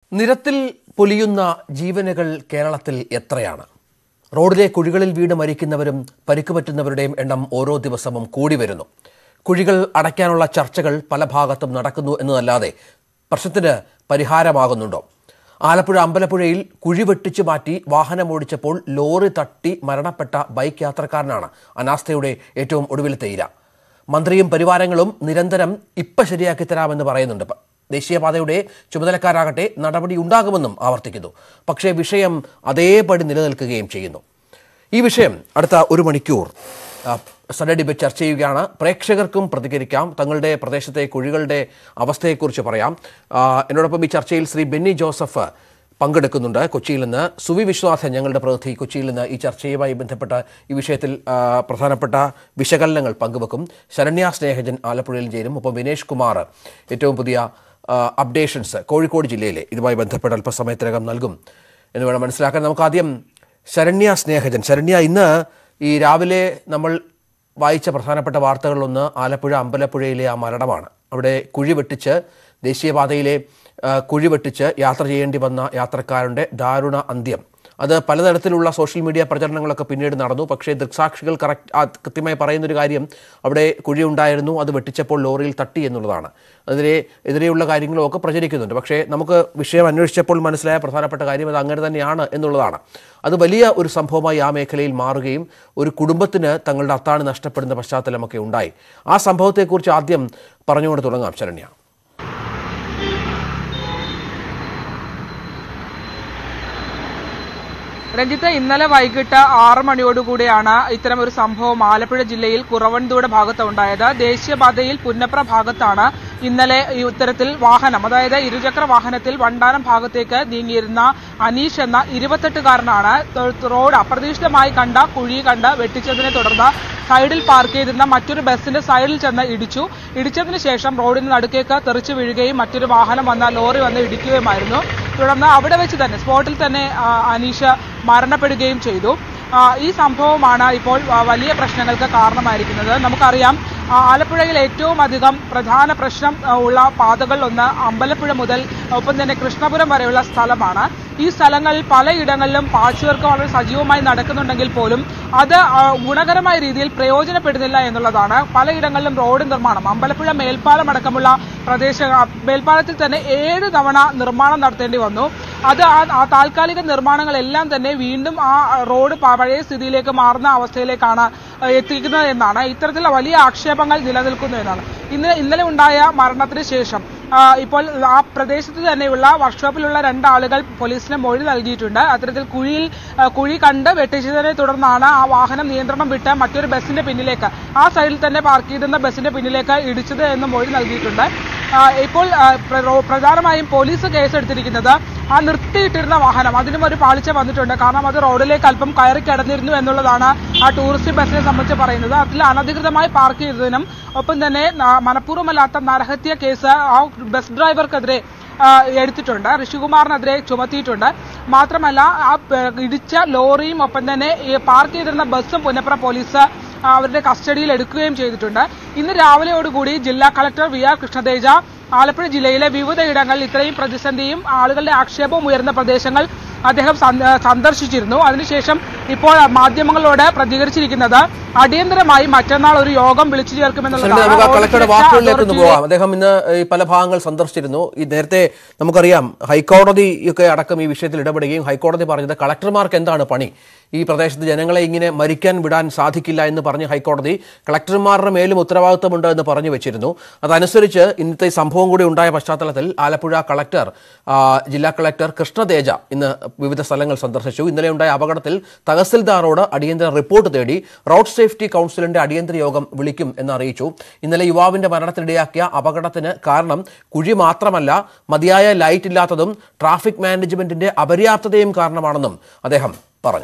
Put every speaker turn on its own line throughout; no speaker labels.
നിരത്തിൽ പൊലിയുന്ന ജീവനുകൾ കേരളത്തിൽ എത്രയാണ്? റോഡിലെ കുഴികളിൽ വീണ് മരിക്കുന്നവരും പരിക്കുപറ്റുന്നവരുടെയും എണ്ണം ഓരോ ദിവസവും കൂടി വരുന്നു. കുഴികൾ അടയ്ക്കാനുള്ള ചർച്ചകൾ പല ഭാഗത്തും നടക്കുന്നു എന്നതല്ലാതെ പ്രശ്നത്തിന് പരിഹാരമാകുന്നുണ്ടോ? ആലപ്പുഴ അമ്പലപ്പുഴയിൽ കുഴി വെട്ടിച്ചു മാറ്റി വാഹനമോടിച്ചപ്പോൾ ലോറി തട്ടി മരണപ്പെട്ട ബൈക്ക് യാത്രക്കാരനാണ് അനാസ്ഥയുടെ ഏറ്റവും ഒടുവിലത്തെ ഇര. മന്ത്രിയും പരിവാരങ്ങളും നിരന്തരം ഇപ്പ ശരിയാക്കി തരാമെന്ന് പറയുന്നുണ്ട്. ദേശീയപാതയുടെ ചുമതലക്കാരാകട്ടെ നടപടി ഉണ്ടാകുമെന്നും ആവർത്തിക്കുന്നു. പക്ഷേ വിഷയം അതേപടി നിലനിൽക്കുകയും ചെയ്യുന്നു. ഈ വിഷയം അടുത്ത ഒരു മണിക്കൂർ സൺഡേ ഡിബേറ്റ് ചർച്ച ചെയ്യുകയാണ്. പ്രേക്ഷകർക്കും പ്രതികരിക്കാം. തങ്ങളുടെ പ്രദേശത്തെ കുഴികളുടെ അവസ്ഥയെക്കുറിച്ച് പറയാം. എന്നോടൊപ്പം ഈ ചർച്ചയിൽ ശ്രീ ബെന്നി ജോസഫ് പങ്കെടുക്കുന്നുണ്ട് കൊച്ചിയിൽ നിന്ന്. സുവി വിശ്വനാഥൻ ഞങ്ങളുടെ പ്രതിനിധി കൊച്ചിയിൽ നിന്ന് ഈ ചർച്ചയുമായി ബന്ധപ്പെട്ട ഈ വിഷയത്തിൽ പ്രധാനപ്പെട്ട വിശകലനങ്ങൾ പങ്കുവെക്കും. ശരണ്യ സ്നേഹജൻ ആലപ്പുഴയിൽ ചേരും. ഒപ്പം വിനേഷ് കുമാർ ഏറ്റവും പുതിയ അപ്ഡേഷൻസ് കോഴിക്കോട് ജില്ലയിലെ ഇതുമായി ബന്ധപ്പെട്ട അല്പസമയത്തിനകം നൽകും എന്ന് വേണം മനസ്സിലാക്കാൻ. നമുക്ക് ആദ്യം ശരണ്യ സ്നേഹജൻ. ശരണ്യ, ഇന്ന് ഈ രാവിലെ നമ്മൾ വായിച്ച പ്രധാനപ്പെട്ട വാർത്തകളിലൊന്ന് ആലപ്പുഴ അമ്പലപ്പുഴയിലെ ആ മരണമാണ്. അവിടെ ദേശീയപാതയിലെ കുഴി വെട്ടിച്ച് യാത്ര ചെയ്യേണ്ടി വന്ന യാത്രക്കാരൻ്റെ ദാരുണ അന്ത്യം. അത് പലതരത്തിലുള്ള സോഷ്യൽ മീഡിയ പ്രചരണങ്ങളൊക്കെ പിന്നീട് നടന്നു. പക്ഷേ ദൃക്സാക്ഷികൾ കൃത്യമായി പറയുന്നൊരു കാര്യം, അവിടെ കുഴി ഉണ്ടായിരുന്നു, അത് വെട്ടിച്ചപ്പോൾ ലോറിയിൽ തട്ടി എന്നുള്ളതാണ്. എതിരെയുള്ള കാര്യങ്ങളും ഒക്കെ പ്രചരിക്കുന്നുണ്ട്. പക്ഷേ നമുക്ക് വിഷയം അന്വേഷിച്ചപ്പോൾ മനസ്സിലായ പ്രധാനപ്പെട്ട കാര്യം അത് അങ്ങനെ തന്നെയാണ് എന്നുള്ളതാണ്. അത് വലിയ ഒരു സംഭവമായി ആ മേഖലയിൽ മാറുകയും ഒരു കുടുംബത്തിന് തങ്ങളുടെ അത്താണി നഷ്ടപ്പെടുന്ന പശ്ചാത്തലമൊക്കെ ഉണ്ടായി. ആ സംഭവത്തെക്കുറിച്ച് ആദ്യം പറഞ്ഞുകൊണ്ട് തുടങ്ങാം ശരണ്യ.
രഞ്ജിത്ത്, ഇന്നലെ വൈകിട്ട് 6 മണിയോടുകൂടിയാണ് ഇത്തരമൊരു സംഭവം ആലപ്പുഴ ജില്ലയിൽ കുറവൻതോട് ഭാഗത്ത് ഉണ്ടായത്. ദേശീയപാതയിൽ പുന്നപ്ര ഭാഗത്താണ് ഇന്നലെ ഇത്തരത്തിൽ വാഹനം, അതായത് ഇരുചക്ര വാഹനത്തിൽ വണ്ടാനം ഭാഗത്തേക്ക് നീങ്ങിയിരുന്ന അനീഷ് എന്ന 28-കാരനാണ് റോഡ് അപ്രതീക്ഷിതമായി കണ്ട കുഴി കണ്ട് വെട്ടിച്ചതിനെ തുടർന്ന് സൈഡിൽ പാർക്ക് ചെയ്തിരുന്ന മറ്റൊരു ബസിന്റെ സൈഡിൽ ചെന്ന് ഇടിച്ചതിന് ശേഷം റോഡിന് നടുക്കേക്ക് തെറിച്ചു വീഴുകയും മറ്റൊരു വാഹനം ലോറി വന്ന് ഇടിക്കുകയുമായിരുന്നു. തുടർന്ന് അവിടെ വെച്ച് തന്നെ സ്പോട്ടിൽ തന്നെ അനീഷ് മരണപ്പെടുകയും ചെയ്തു. ഈ സംഭവമാണ് ഇപ്പോൾ വലിയ പ്രശ്നങ്ങൾക്ക് കാരണമായിരിക്കുന്നത്. നമുക്കറിയാം, ആലപ്പുഴയിൽ ഏറ്റവും അധികം പ്രധാന പ്രശ്നം ഉള്ള പാതകളിലൊന്ന് അമ്പലപ്പുഴ മുതൽ ഒപ്പം തന്നെ കൃഷ്ണപുരം വരെയുള്ള സ്ഥലമാണ്. ഈ സ്ഥലങ്ങളിൽ പലയിടങ്ങളിലും പാച്ച് വർക്ക് വളരെ സജീവമായി നടക്കുന്നുണ്ടെങ്കിൽ പോലും അത് ഗുണകരമായ രീതിയിൽ പ്രയോജനപ്പെടുന്നില്ല എന്നുള്ളതാണ്. പലയിടങ്ങളിലും റോഡ് നിർമ്മാണം, അമ്പലപ്പുഴ മേൽപ്പാലം അടക്കമുള്ള മേൽപ്പാലത്തിൽ തന്നെ 7 തവണ നിർമ്മാണം നടത്തേണ്ടി വന്നു. അത് ആ താൽക്കാലിക നിർമ്മാണങ്ങളെല്ലാം തന്നെ വീണ്ടും ആ റോഡ് പഴയ സ്ഥിതിയിലേക്ക് മാറുന്ന അവസ്ഥയിലേക്കാണ് എത്തിക്കുന്നത് എന്നാണ്. ഇത്തരത്തിലുള്ള വലിയ ആക്ഷേപങ്ങൾ നിലനിൽക്കുന്നു എന്നാണ്. ഇന്നലെ ഉണ്ടായ മരണത്തിന് ശേഷം ഇപ്പോൾ ആ പ്രദേശത്ത് തന്നെയുള്ള വർക്ക്ഷോപ്പിലുള്ള 2 ആളുകൾ പോലീസിന് മൊഴി നൽകിയിട്ടുണ്ട്. അത്തരത്തിൽ കുഴി കണ്ട് വെട്ടിച്ചതിനെ തുടർന്നാണ് ആ വാഹനം നിയന്ത്രണം വിട്ട് മറ്റൊരു ബസിന്റെ പിന്നിലേക്ക്, ആ സൈഡിൽ തന്നെ പാർക്ക് ചെയ്തിരുന്ന ബസിന്റെ പിന്നിലേക്ക് ഇടിച്ചത് എന്ന് മൊഴി നൽകിയിട്ടുണ്ട്. ഇപ്പോൾ പ്രധാനമായും പോലീസ് കേസെടുത്തിരിക്കുന്നത് ആ നിർത്തിയിട്ടിരുന്ന വാഹനം, അതിനും ഒരു പാളിച്ച വന്നിട്ടുണ്ട്. കാരണം അത് റോഡിലേക്ക് അല്പം കയറി കിടന്നിരുന്നു എന്നുള്ളതാണ് ആ ടൂറിസ്റ്റ് ബസിനെ സംബന്ധിച്ച് പറയുന്നത്. അതിൽ അനധികൃതമായി പാർക്ക് ചെയ്തതിനും ഒപ്പം തന്നെ മനഃപൂർവ്വമല്ലാത്ത നരഹത്യ കേസ് ആ ബസ് ഡ്രൈവർക്കെതിരെ എടുത്തിട്ടുണ്ട്. ഋഷികുമാറിനെതിരെ ചുമത്തിയിട്ടുണ്ട്. മാത്രമല്ല ആ ഇടിച്ച ലോറിയും ഒപ്പം തന്നെ പാർക്ക് ചെയ്തിരുന്ന ബസ്സും പുന്നപ്ര പോലീസ് അവരുടെ കസ്റ്റഡിയിൽ എടുക്കുകയും ചെയ്തിട്ടുണ്ട്. ഇന്ന് രാവിലെയോടുകൂടി ജില്ലാ കളക്ടർ VR കൃഷ്ണതേജ ആലപ്പുഴ ജില്ലയിലെ വിവിധ ഇടങ്ങളിൽ ഇത്രയും പ്രതിസന്ധിയും ആളുകളുടെ ആക്ഷേപവും ഉയർന്ന പ്രദേശങ്ങൾ അദ്ദേഹം സന്ദർശിച്ചിരുന്നു. അതിനുശേഷം ഇപ്പോൾ മാധ്യമങ്ങളോട് പ്രതികരിച്ചിരിക്കുന്നത് അടിയന്തരമായി മറ്റന്നാൾ ഒരു യോഗം വിളിച്ചു ചേർക്കുമെന്നുള്ളതാണ്.
അദ്ദേഹം ഇന്ന് പല ഭാഗങ്ങൾ സന്ദർശിച്ചിരുന്നു. ഈ നേരത്തെ നമുക്കറിയാം ഹൈക്കോടതിയൊക്കെ അടക്കം ഈ വിഷയത്തിൽ ഇടപെടുകയും ഹൈക്കോടതി പറഞ്ഞത് കളക്ടർമാർക്ക് എന്താണ് പണി, ഈ പ്രദേശത്ത് ജനങ്ങളെ ഇങ്ങനെ മരിക്കാൻ വിടാൻ സാധിക്കില്ല എന്ന് പറഞ്ഞ് ഹൈക്കോടതി കളക്ടർമാരുടെ മേലും ഉത്തരവാദിത്തമുണ്ട് എന്ന് പറഞ്ഞു വെച്ചിരുന്നു. അതനുസരിച്ച് ഇന്നത്തെ സംഭവം കൂടി ഉണ്ടായ പശ്ചാത്തലത്തിൽ ആലപ്പുഴ ജില്ലാ കളക്ടർ കൃഷ്ണ തേജ ഇന്ന് വിവിധ സ്ഥലങ്ങൾ സന്ദർശിച്ചു. ഇന്നലെ ഉണ്ടായ അപകടത്തിൽ തഹസിൽദാറോട് അടിയന്തര റിപ്പോർട്ട് തേടി റോഡ് സേഫ്റ്റി കൗൺസിലിന്റെ അടിയന്തര യോഗം വിളിക്കും എന്ന് അറിയിച്ചു. ഇന്നലെ യുവാവിന്റെ മരണത്തിനിടയാക്കിയ അപകടത്തിന് കാരണം കുഴി മാത്രമല്ല, മതിയായ ലൈറ്റ് ഇല്ലാത്തതും ട്രാഫിക് മാനേജ്മെന്റിന്റെ അപര്യാപ്തതയും കാരണമാണെന്നും അദ്ദേഹം പറഞ്ഞു.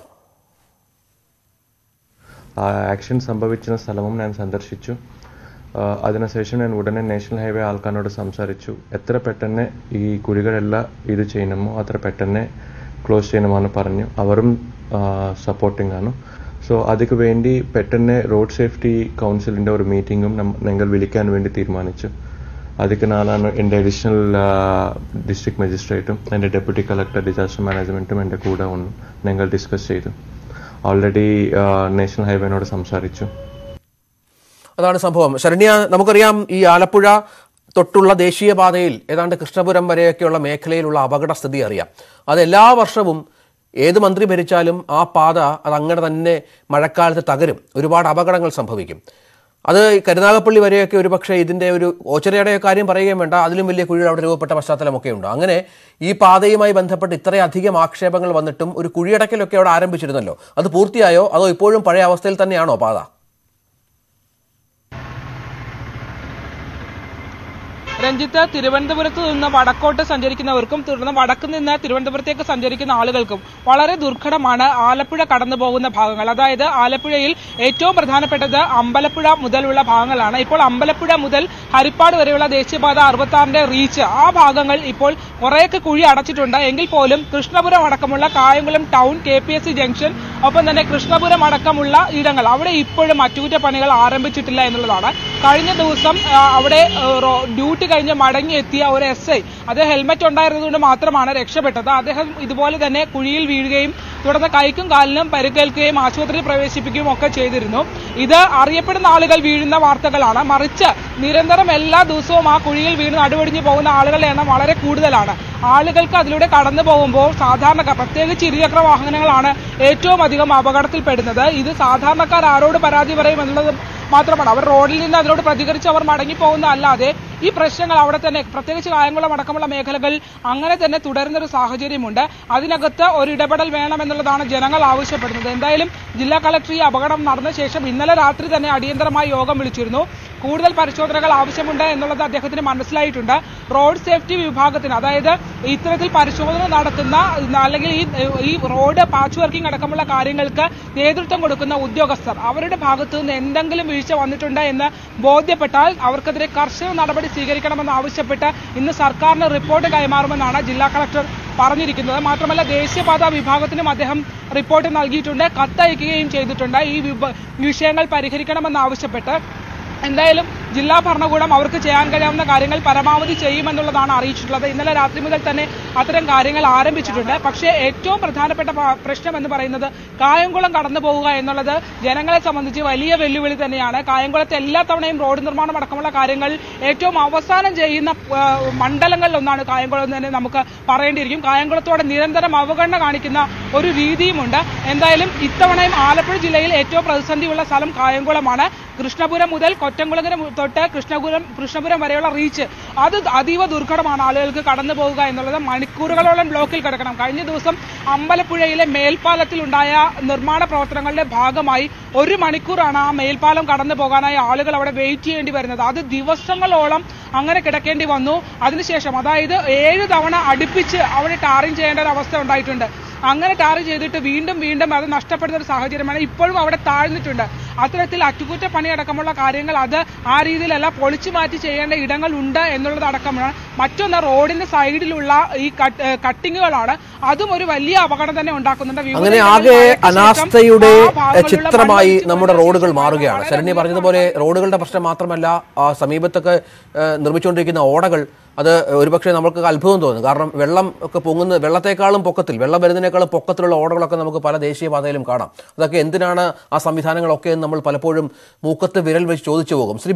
ആക്ഷൻ സംഭവിച്ച സ്ഥലവും ഞാൻ സന്ദർശിച്ചു. അതിനുശേഷം ഞാൻ ഉടനെ നാഷണൽ ഹൈവേ ആൾക്കാരോട് സംസാരിച്ചു. എത്ര പെട്ടെന്ന് ഈ കുഴികളെല്ലാം ഇത് ചെയ്യണമോ അത്ര പെട്ടെന്ന് ക്ലോസ് ചെയ്യണമെന്ന് പറഞ്ഞു. അവരും സപ്പോർട്ടിംഗ് ആണ്. സോ അതിക്ക് വേണ്ടി പെട്ടെന്ന് റോഡ് സേഫ്റ്റി കൗൺസിലിൻ്റെ ഒരു മീറ്റിങ്ങും ഞങ്ങൾ വിളിക്കാൻ വേണ്ടി തീരുമാനിച്ചു. ಅದಕ್ಕೆ ನಾನು എൻ്റെ അഡീഷണൽ ഡിസ്ട്രിക്ട് മജിസ്ട്രേറ്റും എൻ്റെ ഡെപ്യൂട്ടി കളക്ടർ ഡിസാസ്റ്റർ മാനേജ്മെൻറ്റും എൻ്റെ കൂടെ വന്നു ഞങ്ങൾ ഡിസ്കസ് ചെയ്തു ഓൾറെഡി നാഷണൽ ഹൈവേനോട് സംസാരിച്ചു
അതാണ് സംഭവം ശരണ്യ നമുക്കറിയാം ഈ ആലപ്പുഴ തൊട്ടുള്ള ദേശീയപാതയിൽ ഏതാണ്ട് കൃഷ്ണപുരം വരെയൊക്കെയുള്ള മേഖലയിലുള്ള അപകടസ്ഥിതി അറിയാം അത് എല്ലാ വർഷവും ഏത് മന്ത്രി ഭരിച്ചാലും ആ പാത അത് അങ്ങനെ തന്നെ മഴക്കാലത്ത് തകരും ഒരുപാട് അപകടങ്ങൾ സംഭവിക്കും അത് കരുനാഗപ്പള്ളി വരെയൊക്കെ ഒരുപക്ഷെ ഇതിൻ്റെ ഒരു ഓച്ചറയുടെ കാര്യം പറയുകയും വേണ്ട അതിലും വലിയ കുഴികൾ അവിടെ രൂപപ്പെട്ട പശ്ചാത്തലമൊക്കെ ഉണ്ട് അങ്ങനെ ഈ പാതയുമായി ബന്ധപ്പെട്ട് ഇത്രയധികം ആക്ഷേപങ്ങൾ വന്നിട്ടും ഒരു കുഴിയടക്കലൊക്കെ അവിടെ ആരംഭിച്ചിരുന്നല്ലോ അത് പൂർത്തിയായോ അതോ ഇപ്പോഴും പഴയ അവസ്ഥയിൽ തന്നെയാണോ പാത
രഞ്ജിത്ത് തിരുവനന്തപുരത്ത് നിന്ന് വടക്കോട്ട് സഞ്ചരിക്കുന്നവർക്കും തുടർന്ന് വടക്ക് നിന്ന് തിരുവനന്തപുരത്തേക്ക് സഞ്ചരിക്കുന്ന ആളുകൾക്കും വളരെ ദുർഘടമാണ് ആലപ്പുഴ കടന്നു പോകുന്ന ഭാഗങ്ങൾ അതായത് ആലപ്പുഴയിൽ ഏറ്റവും പ്രധാനപ്പെട്ടത് അമ്പലപ്പുഴ മുതലുള്ള ഭാഗങ്ങളാണ് ഇപ്പോൾ അമ്പലപ്പുഴ മുതൽ ഹരിപ്പാട് വരെയുള്ള ദേശീയപാത 66ന്റെ റീച്ച് ആ ഭാഗങ്ങൾ ഇപ്പോൾ കുറേയൊക്കെ കുഴി അടച്ചിട്ടുണ്ട് എങ്കിൽ പോലും കൃഷ്ണപുരം അടക്കമുള്ള കായംകുളം ടൗൺ KPSC ജംഗ്ഷൻ ഒപ്പം തന്നെ കൃഷ്ണപുരം അടക്കമുള്ള ഇടങ്ങൾ അവിടെ ഇപ്പോഴും അറ്റകുറ്റപ്പണികൾ ആരംഭിച്ചിട്ടില്ല എന്നുള്ളതാണ് കഴിഞ്ഞ ദിവസം അവിടെ ഡ്യൂട്ടി കഴിഞ്ഞ് മടങ്ങിയെത്തിയ ഒരു SI അത് ഹെൽമറ്റ് ഉണ്ടായിരുന്നതുകൊണ്ട് മാത്രമാണ് രക്ഷപ്പെട്ടത് അദ്ദേഹം ഇതുപോലെ തന്നെ കുഴിയിൽ വീഴുകയും തുടർന്ന് കൈക്കും കാലിനും പരിക്കേൽക്കുകയും ആശുപത്രിയിൽ പ്രവേശിപ്പിക്കുകയും ഒക്കെ ചെയ്തിരുന്നു ഇത് അറിയപ്പെടുന്ന ആളുകൾ വീഴുന്ന വാർത്തകളാണ് മറിച്ച് നിരന്തരം എല്ലാ ദിവസവും ആ കുഴിയിൽ വീണ് നടുവൊടിഞ്ഞു പോകുന്ന ആളുകളുടെ എണ്ണം വളരെ കൂടുതലാണ് ആളുകൾക്ക് അതിലൂടെ കടന്നു പോകുമ്പോൾ സാധാരണക്കാർ പ്രത്യേകിച്ച് ഇരുചക്ര വാഹനങ്ങളാണ് ഏറ്റവും അധികം അപകടത്തിൽപ്പെടുന്നത് ഇത് സാധാരണക്കാർ ആരോട് പരാതി പറയും എന്നുള്ളത് മാത്രമാണ് അവർ റോഡിൽ നിന്ന് അതിനോട് പ്രതികരിച്ച് അവർ മടങ്ങിപ്പോകുന്ന അല്ലാതെ ഈ പ്രശ്നങ്ങൾ അവിടെ തന്നെ പ്രത്യേകിച്ച് കായംകുളം അടക്കമുള്ള മേഖലകൾ അങ്ങനെ തന്നെ തുടരുന്നൊരു സാഹചര്യമുണ്ട് അതിനകത്ത് ഒരു ഇടപെടൽ വേണമെന്നുള്ളതാണ് ജനങ്ങൾ ആവശ്യപ്പെടുന്നത് എന്തായാലും ജില്ലാ കളക്ടർ ഈ അപകടം നടന്ന ശേഷം ഇന്നലെ രാത്രി തന്നെ അടിയന്തരമായി യോഗം വിളിച്ചിരുന്നു കൂടുതൽ പരിശോധനകൾ ആവശ്യമുണ്ട് എന്നുള്ളത് അദ്ദേഹത്തിന് മനസ്സിലായിട്ടുണ്ട് റോഡ് സേഫ്റ്റി വിഭാഗത്തിന് അതായത് ഇത്തരത്തിൽ പരിശോധന നടത്തുന്ന അല്ലെങ്കിൽ ഈ റോഡ് പാച്ച് വർക്കിംഗ് അടക്കമുള്ള കാര്യങ്ങൾക്ക് നേതൃത്വം കൊടുക്കുന്ന ഉദ്യോഗസ്ഥർ അവരുടെ ഭാഗത്തു നിന്ന് എന്തെങ്കിലും വീഴ്ച വന്നിട്ടുണ്ട് എന്ന് ബോധ്യപ്പെട്ടാൽ അവർക്കെതിരെ കർശന നടപടി സ്വീകരിക്കണമെന്ന് ആവശ്യപ്പെട്ട് ഇന്ന് സർക്കാരിന് റിപ്പോർട്ട് കൈമാറുമെന്നാണ് ജില്ലാ കളക്ടർ പറഞ്ഞിരിക്കുന്നത് മാത്രമല്ല ദേശീയപാത വിഭാഗത്തിനും അദ്ദേഹം റിപ്പോർട്ട് നൽകിയിട്ടുണ്ട് കത്തയക്കുകയും ചെയ്തിട്ടുണ്ട് ഈ വിഷയങ്ങൾ പരിഹരിക്കണമെന്ന് ആവശ്യപ്പെട്ട് എന്തായാലും ജില്ലാ ഭരണകൂടം അവർക്ക് ചെയ്യാൻ കഴിയാവുന്ന കാര്യങ്ങൾ പരമാവധി ചെയ്യുമെന്നുള്ളതാണ് അറിയിച്ചിട്ടുള്ളത് ഇന്നലെ രാത്രി മുതൽ തന്നെ അത്തരം കാര്യങ്ങൾ ആരംഭിച്ചിട്ടുണ്ട് പക്ഷേ ഏറ്റവും പ്രധാനപ്പെട്ട പ്രശ്നം എന്ന് പറയുന്നത് കായംകുളം കടന്നു പോവുക എന്നുള്ളത് ജനങ്ങളെ സംബന്ധിച്ച് വലിയ വെല്ലുവിളി തന്നെയാണ് കായംകുളത്തെ എല്ലാ തവണയും റോഡ് നിർമ്മാണം അടക്കമുള്ള കാര്യങ്ങൾ ഏറ്റവും അവസാനം ചെയ്യുന്ന മണ്ഡലങ്ങളിലൊന്നാണ് കായംകുളം തന്നെ നമുക്ക് പറയേണ്ടിയിരിക്കും കായംകുളത്തോടെ നിരന്തരം അവഗണന കാണിക്കുന്ന ഒരു രീതിയുമുണ്ട് എന്തായാലും ഇത്തവണയും ആലപ്പുഴ ജില്ലയിൽ ഏറ്റവും പ്രതിസന്ധിയുള്ള സ്ഥലം കായംകുളമാണ് കൃഷ്ണപുരം മുതൽ കൊറ്റംകുളങ്ങര തൊട്ട് കൃഷ്ണപുരം വരെയുള്ള റീച്ച് അത് അതീവ ദുർഘടമാണ് ആളുകൾക്ക് കടന്നു പോവുക എന്നുള്ളത് മണിക്കൂറുകളോളം ബ്ലോക്കിൽ കിടക്കണം കഴിഞ്ഞ ദിവസം അമ്പലപ്പുഴയിലെ മേൽപ്പാലത്തിലുണ്ടായ നിർമ്മാണ പ്രവർത്തനങ്ങളുടെ ഭാഗമായി 1 മണിക്കൂറാണ് ആ മേൽപ്പാലം കടന്നു പോകാനായി ആളുകൾ അവിടെ വെയിറ്റ് ചെയ്യേണ്ടി വരുന്നത് അത് ദിവസങ്ങളോളം അങ്ങനെ കിടക്കേണ്ടി വന്നു അതിനുശേഷം അതായത് 7 തവണ അടുപ്പിച്ച് അവിടെ ടാറിംഗ് ചെയ്യേണ്ട ഒരു അവസ്ഥ ഉണ്ടായിട്ടുണ്ട് അങ്ങനെ ടാർ ചെയ്തിട്ട് വീണ്ടും അത് നഷ്ടപ്പെടുന്ന ഒരു സാഹചര്യമാണ് ഇപ്പോഴും അവിടെ താഴ്ന്നിട്ടുണ്ട് അത്തരത്തിൽ അറ്റകുറ്റപ്പണി അടക്കമുള്ള കാര്യങ്ങൾ അത് ആ രീതിയിലല്ല പൊളിച്ചു മാറ്റി ചെയ്യേണ്ട ഇടങ്ങളുണ്ട് എന്നുള്ളത് അടക്കമാണ് മറ്റൊന്ന് റോഡിന്റെ സൈഡിലുള്ള ഈ കട്ടിങ്ങുകളാണ് അതും ഒരു വലിയ അപകടം തന്നെ ഉണ്ടാക്കുന്നുണ്ട്
അങ്ങനെ ആകെ അനാസ്ഥയുടെ ചിത്രമായി നമ്മുടെ റോഡുകൾ മാറുകയാണ് ശരണ്യ പറഞ്ഞതുപോലെ റോഡുകളുടെ പ്രശ്നം മാത്രമല്ല സമീപത്തൊക്കെ നിർമ്മിച്ചുകൊണ്ടിരിക്കുന്ന ഓടകൾ അത് ഒരുപക്ഷെ നമുക്ക് അത്ഭുതം തോന്നും കാരണം വെള്ളം ഒക്കെ പൊങ്ങുന്ന വെള്ളത്തെക്കാളും പൊക്കത്തിൽ വെള്ളം വരുന്നതിനേക്കാളും പൊക്കത്തിലുള്ള ഓടകളൊക്കെ നമുക്ക് പല ദേശീയപാതയിലും കാണാം അതൊക്കെ എന്തിനാണ് ആ സംവിധാനങ്ങളൊക്കെ നമ്മൾ പലപ്പോഴും മൂക്കത്ത് വിരൽ വെച്ച് ചോദിച്ചു പോകും